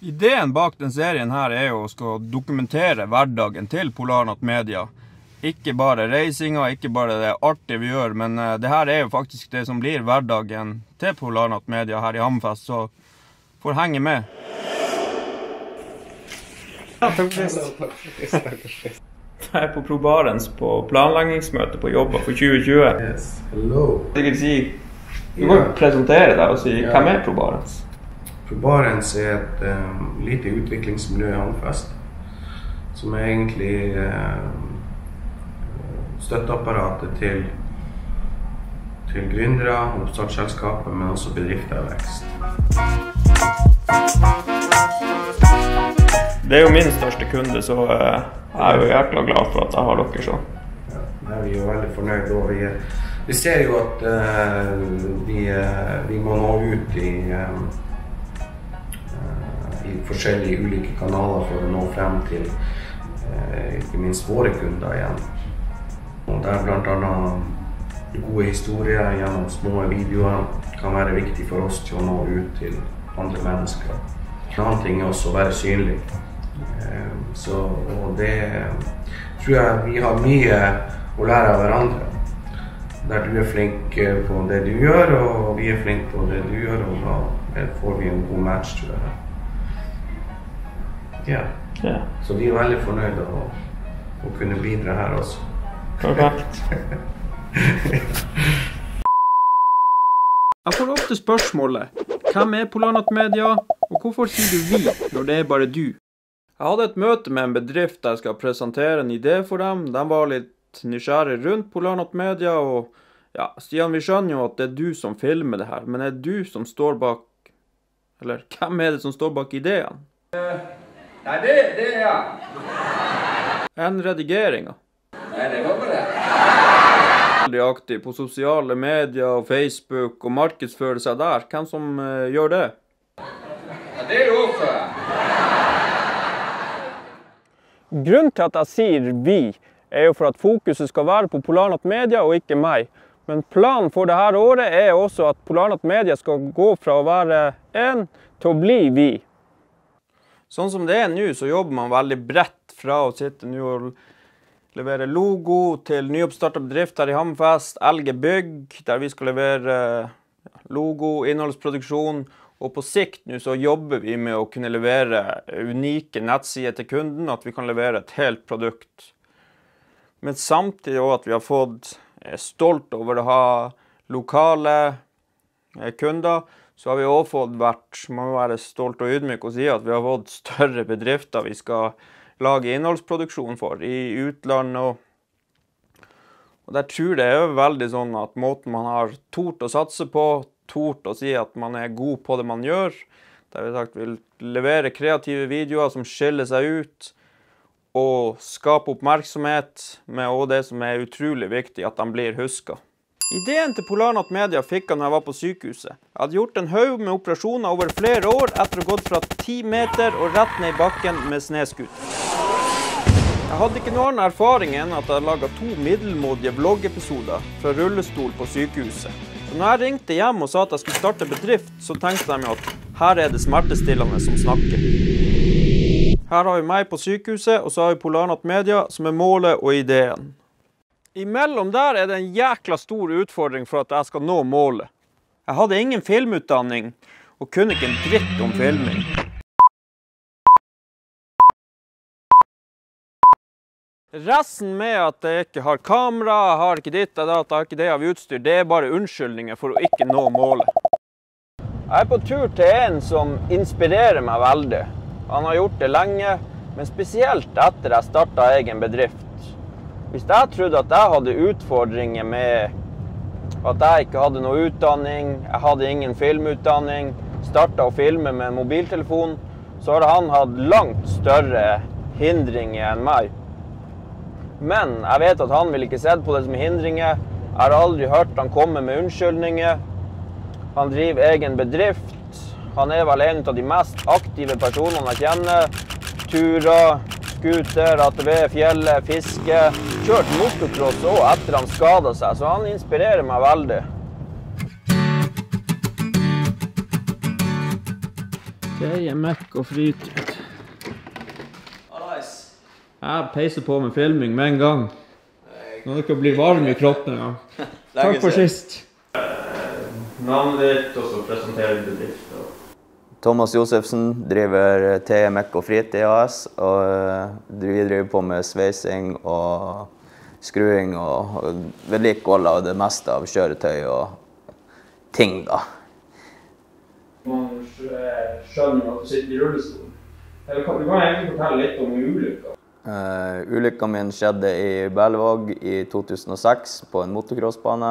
Ideen bak den serien her er jo å skal dokumentere hverdagen til Polarnatt Media. Ikke bare reisinga, ikke bare det artige vi gjør, men det her er jo faktisk det som blir hverdagen til Polarnatt Media her i Hammerfest, så får henge med. Ja, takk. Jeg er på Probarens på planleggingsmøte på jobba for 2020. Yes, hello. Jeg vil si, du må presentere deg og si, hvem er Probarens? Probarens er et lite utviklingsmiljø i Hammerfest, som er egentlig støtteapparatet til gründere, oppstartsselskaper, men også bedrifter og vekst. Det er jo min største kunde, så jeg er jo jækla glad for at jeg har dere så. Ja, vi er jo veldig fornøyd, og vi ser jo at vi må nå ut i forskjellige ulike kanaler for å nå frem til ikke minst våre kunder igjen. Og der blant annet gode historier gjennom små videoer kan være viktig for oss til å nå ut til andre mennesker. En annen ting er også å være synlig. Og det tror jeg vi har mye å lære av hverandre. Der du er flink på det du gjør, og vi er flink på det du gjør, og da får vi en god match, tror jeg. Ja. Så vi er veldig fornøyde å kunne bidra her også. Perfekt. Jeg får ofte spørsmålet, hvem er Polarnatt Media, og hvorfor sier du vi når det er bare du? Jeg hadde et møte med en bedrift der jeg skal presentere en idé for dem. De var litt nysgjerrige rundt Polarnatt Media, og ja, Stian, vi skjønner jo at det er du som filmer det her, men er det du som står bak, eller hvem er det som står bak ideen? Nei, det er jeg. En redigeringa. Nei, det var bare det. Veldig aktiv på sosiale medier og Facebook og markedsfører seg der. Hvem som gjør det? Ja, det er jo også jeg. Grunnen til at jeg sier vi, er jo for at fokuset skal være på Polarnatt Media og ikke meg. Men planen for dette året er også at Polarnatt Media skal gå fra å være en til å bli vi. Sånn som det er nå, så jobber man veldig bredt fra å sitte nå og levere logo til nyoppstartet bedrift her i Hammerfest, LG Bygg, der vi skal levere logo, innholdsproduksjon, og på sikt nå så jobber vi med å kunne levere unike nettsider til kunden, at vi kan levere et helt produkt. Men samtidig også at vi har fått stolt over å ha lokale kunder, så har vi også fått man må være stolt og ydmyk og si at vi har fått større bedrifter vi skal lage innholdsproduksjon for i utlandet. Og der tror jeg er veldig sånn at måten man har tort å satse på, tort å si at man er god på det man gjør, der vi sagt vil levere kreative videoer som skiller seg ut, og skape oppmerksomhet med også det som er utrolig viktig, at de blir husket. Ideen til Polarnatt Media fikk jeg når jeg var på sykehuset. Jeg hadde gjort en haug med operasjoner over flere år etter å ha gått fra 10 meter og rett ned i bakken med sneskuter. Jeg hadde ikke noen annen erfaring enn at jeg hadde laget 2 middelmådige vloggepisoder fra rullestol på sykehuset. Så når jeg ringte hjem og sa at jeg skulle starte bedrift, så tenkte de at her er det smertestillende som snakker. Her har vi meg på sykehuset, og så har vi Polarnatt Media som er målet og ideen. Imellom der er det en jækla stor utfordring for at jeg skal nå målet. Jeg hadde ingen filmutdanning, og kunne ikke en dritt om filming. Resten med at jeg ikke har kamera, jeg har ikke ditt, jeg har ikke det av utstyr, det er bare unnskyldninger for å ikke nå målet. Jeg er på tur til en som inspirerer meg veldig. Han har gjort det lenge, men spesielt etter jeg startet egen bedrift. Hvis jeg trodde at jeg hadde utfordringer med at jeg ikke hadde noe utdanning, jeg hadde ingen filmutdanning, startet å filme med en mobiltelefon, så hadde han hatt langt større hindringer enn meg. Men jeg vet at han vil ikke sett på det som hindringer. Jeg har aldri hørt han komme med unnskyldninger. Han driver egen bedrift. Han er vel en av de mest aktive personene jeg kjenner. Turer, skuter, ATV, fjellet, fiske. Kjørt motocross også etter han skadet seg, så han inspirerer meg veldig. Teie Mekk og fritid. Jeg peiser på med filming med en gang. Nå er dere blir varme i kroppen. Ja. Takk for sist. Navnet ditt, og så presenterer du bedriften. Thomas Josefsen driver Teie Mekk og fritid AS, og vi driver på med sveising og skruing og vedlikehold av det meste av kjøretøy og ting da. Man skjønner at du sitter i rullestol. Du kan egentlig fortelle litt om ulykka. Ulykka min skjedde i Berlevåg i 2006 på en motocrossbane.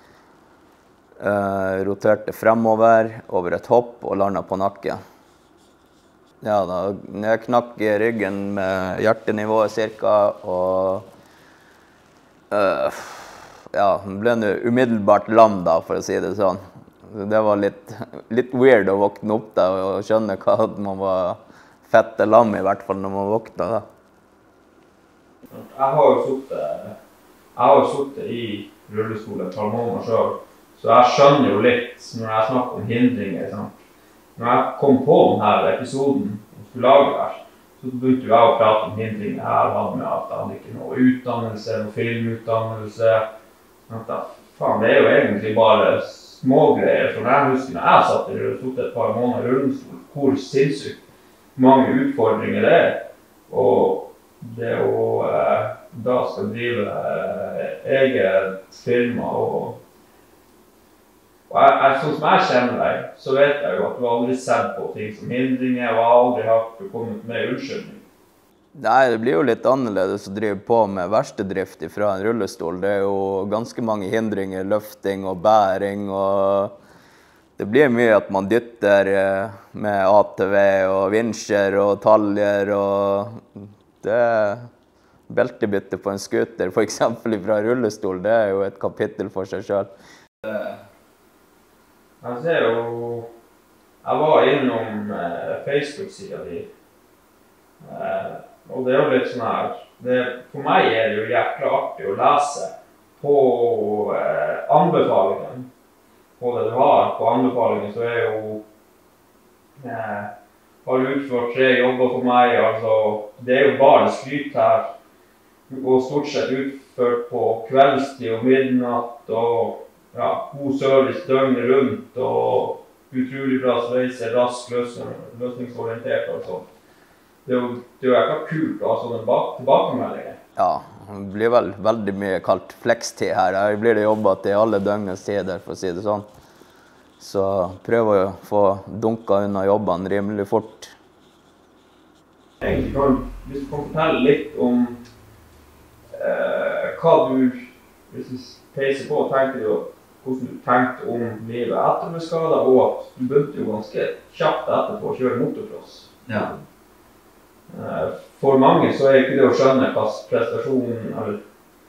Roterte fremover over et hopp og landet på nakken. Ja, da jeg knakk i ryggen med hjertenivået cirka, og ja, ble umiddelbart lam da, for å si det sånn. Det var litt weird å våkne opp da og skjønne hva man var fette lam i hvert fall når man våkna da. Jeg har jo suttet i rullestol et par måneder selv, så jeg skjønner jo litt når jeg snakker om hindringer. Sant? Når jeg kom på denne episoden og skulle lage her, så begynte jeg å prate om hindringer jeg hadde med at jeg hadde ikke noe utdannelse, noe filmutdannelse. Faen, det er jo egentlig bare smågreier, for jeg husker når jeg satt et par måneder i rullestol, hvor sinnssykt mange utfordringer det er. Og det å da skal drive eget firma og sånn som jeg kjenner deg, så vet jeg jo at du aldri sett på ting som hindringer, og aldri har kommet med unnskyldning. Nei, det blir jo litt annerledes å drive på med verkstedrift fra en rullestol. Det er jo ganske mange hindringer, løfting og bæring, og det blir mye at man dytter med ATV og vinsjer og taljer, og det beltebytte på en scooter, for eksempel fra rullestol, det er jo et kapittel for seg selv. Jeg ser jo, jeg var innom Facebook-siden din, og det er jo litt sånn her, for meg er det jo jækla artig å lese på anbefalingen, på det du har. På anbefalingen så er jo, har du utført 3 jobber for meg, altså det er jo bare skryt her, og stort sett utført på kveldstid og midnatt, og ja, god service døgnet rundt, og utrolig bra sveiser, rask løsningsorientert og sånt. Det er jo ikke kult å ha sånne tilbakemeldinger. Ja, det blir vel veldig mye kalt flekstid her. Her blir det jobbet til alle døgnets tider, for å si det sånn. Så prøv å få dunket unna jobbene rimelig fort. Hvis du kan fortelle litt om hva du, hvis du peiser på, tenker du hvordan du tenkte om livet etter med skader, og at du begynte jo ganske kjapt etterpå å kjøre motocross. Ja. For mange så er ikke det å skjønne hva prestasjonen, eller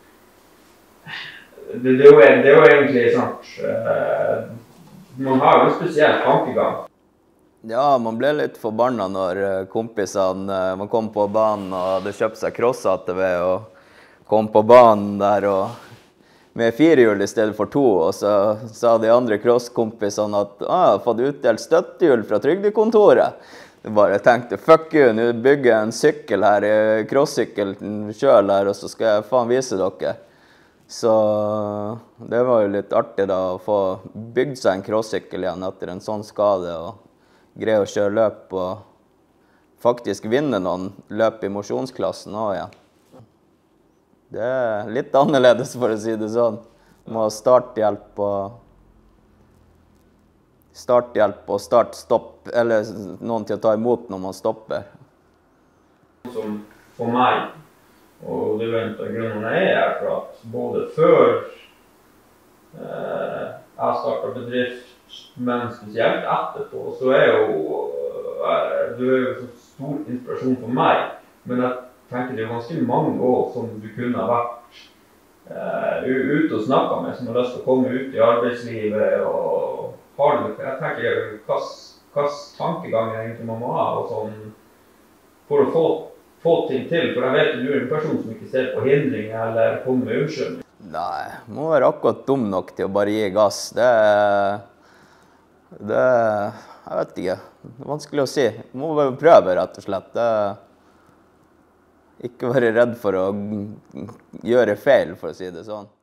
det er jo egentlig sant, man har jo en spesiell tankegang. Ja, man ble litt forbannet når kompisene, man kom på banen og hadde kjøpt seg cross-ATV og kom på banen der og med 4 hjul i stedet for 2, og så sa de andre cross-kompisene at jeg har fått utdelt støttehjul fra trygdekontoret. Jeg bare tenkte, fuck you, nå bygger jeg en sykkel her, cross-sykkel selv her, og så skal jeg faen vise dere. Så det var jo litt artig da, å få bygd seg en cross-sykkel igjen etter en sånn skade, og greie å kjøre løp, og faktisk vinne noen løp i mosjonsklassen også igjen. Det er litt annerledes, for å si det sånn. Man må ha starthjelp og start-stopp, eller noen til å ta imot når man stopper. Som for meg, og det er en grunn jeg er for at både før jeg startet bedrift, men spesielt etterpå, så er du jo så stor inspirasjon for meg, men jeg tenker det er ganske mange år som du kunne ha vært ute og snakket med, som har lyst til å komme ut i arbeidslivet, og har du, jeg tenker hva tankegang egentlig man må ha og sånn, for å få ting til, for jeg vet at du er en person som ikke ser på hindring eller kommer med unnskyldning. Nei, må være akkurat dum nok til å bare gi gass. Jeg vet ikke. Det er vanskelig å si. Du må bare prøve, rett og slett. Ikke være redd for å gjøre feil, for å si det sånn.